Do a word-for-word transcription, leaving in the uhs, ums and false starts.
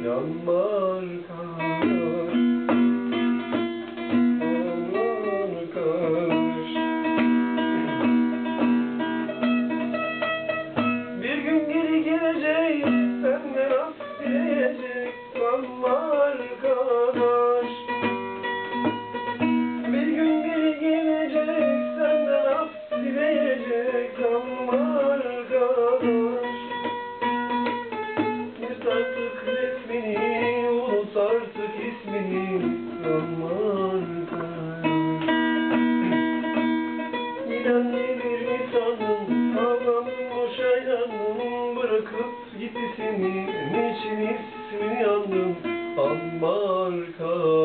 yanma arkadaş. Bir gün geri gelecek, senden af dileyecek, yanma arkadaş. Bir gün geri gelecek, senden af dileyecek, yanma arkadaş. Unut artık resmini, unut artık ismini, yanma arkadaş. Giden nedir mi sandın, ağlamın boşa yandın, bırakıp gitti seni, niçin ismini yandın, anma arkadaş.